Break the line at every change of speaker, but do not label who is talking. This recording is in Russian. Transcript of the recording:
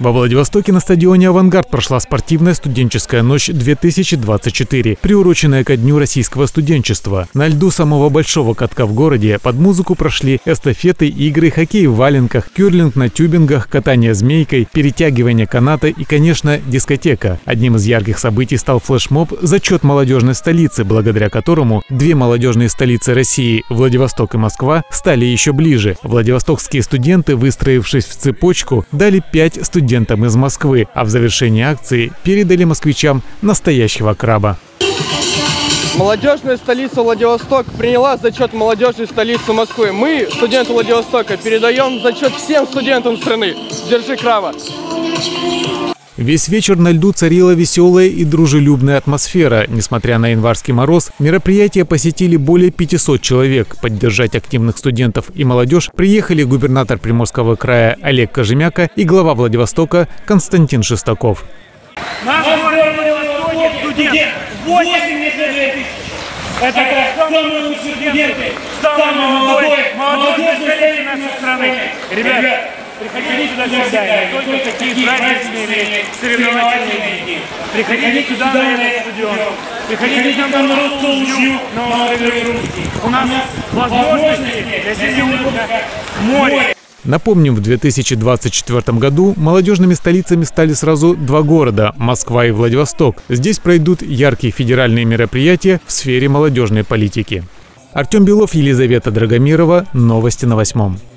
Во Владивостоке на стадионе «Авангард» прошла спортивная студенческая ночь-2024, приуроченная ко Дню российского студенчества. На льду самого большого катка в городе под музыку прошли эстафеты, игры, хоккей в валенках, кюрлинг на тюбингах, катание змейкой, перетягивание каната и, конечно, дискотека. Одним из ярких событий стал флешмоб «Зачет молодежной столицы», благодаря которому две молодежные столицы России, Владивосток и Москва, стали еще ближе. Владивостокские студенты, выстроившись в цепочку, дали 5 студентам из Москвы, а в завершении акции передали москвичам настоящего краба.
Молодежная столица Владивосток приняла зачет молодежной столицы Москвы. Мы, студенты Владивостока, передаем зачет всем студентам страны. Держи краба!
Весь вечер на льду царила веселая и дружелюбная атмосфера. Несмотря на январский мороз, мероприятие посетили более 500 человек. Поддержать активных студентов и молодежь приехали губернатор Приморского края Олег Кожемяка и глава Владивостока Константин Шестаков.
Наш город Владивостоке студент 80 тысяч. Это самые лучшие студенты, самые молодежные столицы нашей страны. Ребят, приходите сюда всегда, не только такие праздничные или соревновательные дни. Приходите сюда на этот стадион. Приходите к нам на русскую учью, на острове Русский. У нас возможности для зимнего отдыха море.
Напомним, в 2024 году молодежными столицами стали сразу два города – Москва и Владивосток. Здесь пройдут яркие федеральные мероприятия в сфере молодежной политики. Артем Белов, Елизавета Драгомирова. Новости на 8.